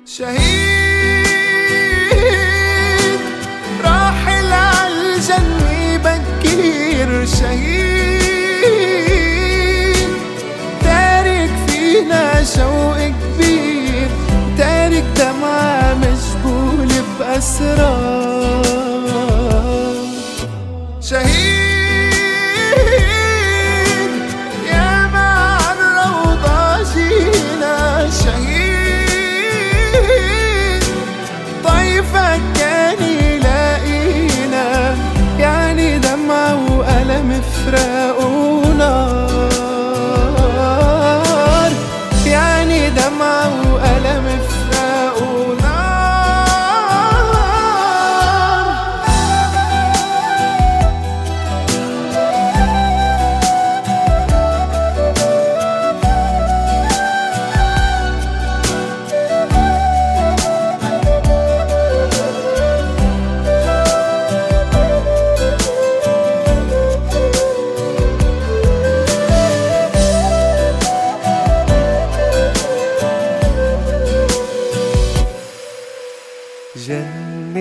شهيد راحل عالجنة بكير، شهيد تارك فينا شوق كبير، تارك دمعة مجبول بأسرار. شهيد ياما عالروضة جينا، شهيد طيفك كان يلاقينا، يعني دمعة وألم فراق ونار، يعني دمعة وألم فراق ونار. جن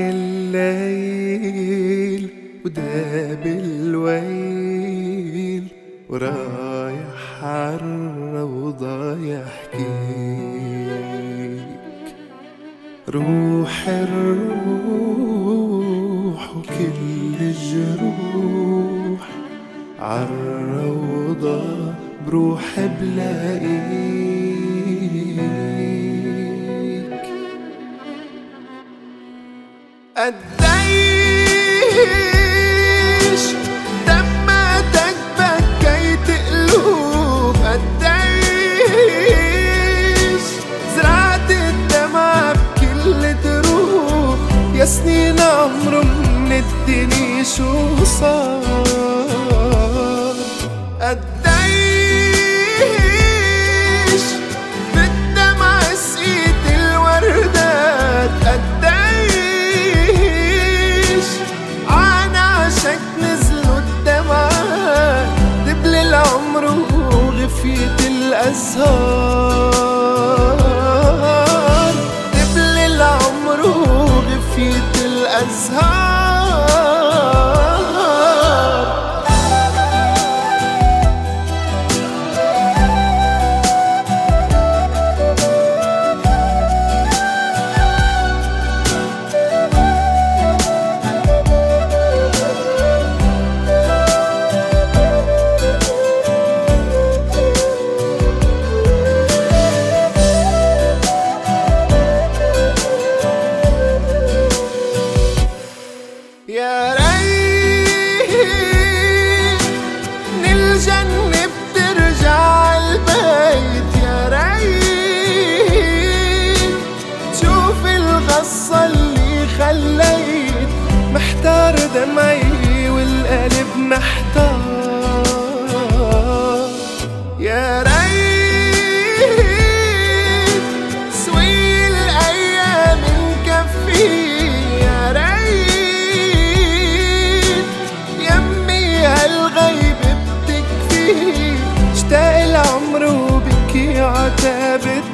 الليل وداب الويل، ورايح عالروضة يحكيك روح الروح وكل الجروح، عالروضة بروح بلاقيك. قديش دمعتك بكيت قلوب، قديش زرعت الدمع بكل دروب، يا سنين عمره من الدنيا شو صار. قديش بالدمع سقيت الوردات، قديش عن عشق نزلوا الدمعات، دبل العمر وغفيت الأزهار، دبل العمر وغفيت الأزهار. يا ريت نلجن بترجع البيت، يا ريت تشوف الغصة اللي خليت، محتار دمعي والقلب محتار. يا ريت سوي الأيام نكفي، يا ريت هالغيب بتكفي، اشتاق العمر وبكي عتاب